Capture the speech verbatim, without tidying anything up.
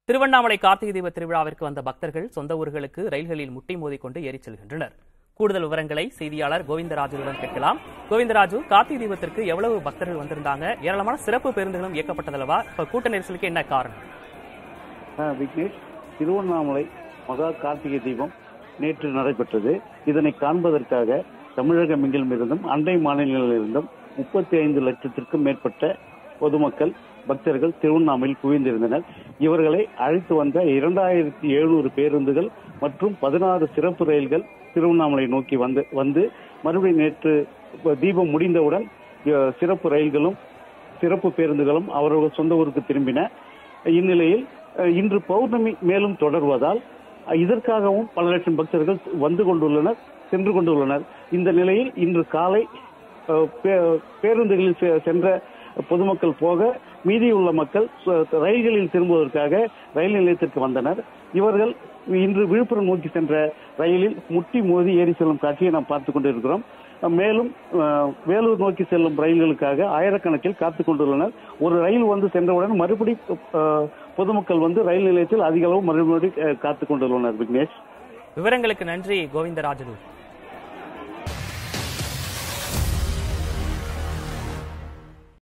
திருவண்ணாமலை கார்த்திகை தீப திருவிழாவிற்கு வந்த பக்தர்கள் சொந்த ஊர்களுக்கு ரயில்களில் முட்டி மோதிக்கொண்டு ஏறிச் செல்கின்றனர். கூடுதல் விவரங்களை செய்தியாளர் கோவிந்தராஜுடன் கேட்கலாம். கோவிந்தராஜு, கார்த்திகை தீபத்திற்கு எவ்வளவு பக்தர்கள் வந்திருந்தாங்க? ஏராளமான சிறப்பு பேருந்துகளும் இயக்கப்பட்டதல்லவா? இப்ப கூட்ட நெரிசலுக்கு என்ன காரணம்? விக்னேஷ், திருவண்ணாமலை மகா கார்த்திகை தீபம் நேற்று நடைபெற்றது. இதனை காண்பதற்காக தமிழகம் எங்கிலும் இருந்தும் அண்டை மாநிலங்களில் இருந்தும் முப்பத்தி ஐந்து லட்சத்திற்கும் மேற்பட்ட பொதுமக்கள் பக்தர்கள் திருவண்ணாமலையில் குவிந்திருந்தனர். இவர்களை அழைத்து வந்த இரண்டாயிரத்தி எழுநூறு பேருந்துகள் மற்றும் பதினாறு சிறப்பு ரயில்கள் திருவண்ணாமலை நோக்கி வந்து வந்து மறுபடியும் நேற்று தீபம் முடிந்தவுடன் சிறப்பு ரயில்களும் சிறப்பு பேருந்துகளும் அவர்கள் சொந்த ஊருக்கு திரும்பின. இந்நிலையில் இன்று பௌர்ணமி மேலும் தொடர்வதால் இதற்காகவும் பல லட்சம் பக்தர்கள் வந்து கொண்டுள்ளனர், சென்று கொண்டுள்ளனர். இந்த நிலையில் இன்று காலை பேருந்துகளில் சென்ற பொதுமக்கள் போக மீதியுள்ள மக்கள் ரயில்களில் திரும்புவதற்காக ரயில் நிலையத்திற்கு வந்தனர். இவர்கள் இன்று விழுப்புரம் நோக்கி சென்ற ரயிலில் முட்டி மோதி ஏறி செல்லும் காட்சியை நாம் பார்த்துக் கொண்டிருக்கிறோம். மேலும் வேலூர் நோக்கி செல்லும் ரயில்களுக்காக ஆயிரக்கணக்கில் காத்துக் கொண்டுள்ளனர். ஒரு ரயில் வந்து சென்றவுடன் மறுபடி பொதுமக்கள் வந்து ரயில் நிலையத்தில் அதிக அளவு மறுபடி காத்துக் கொண்டுள்ளனர். விக்னேஷ், விவரங்களுக்கு நன்றி கோவிந்தராஜு.